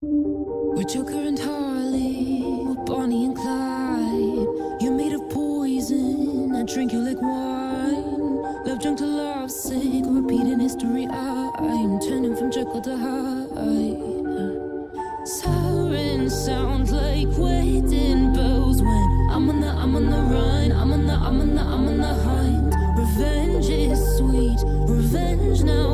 We're Joker and Harley, we're Bonnie and Clyde. You're made of poison, I drink you like wine. Love drunk to love sick, repeating history. I'm turning from Jekyll to Hyde. Sirens sound like wedding bells when I'm on the run. I'm on the hunt. Revenge is sweet, revenge now.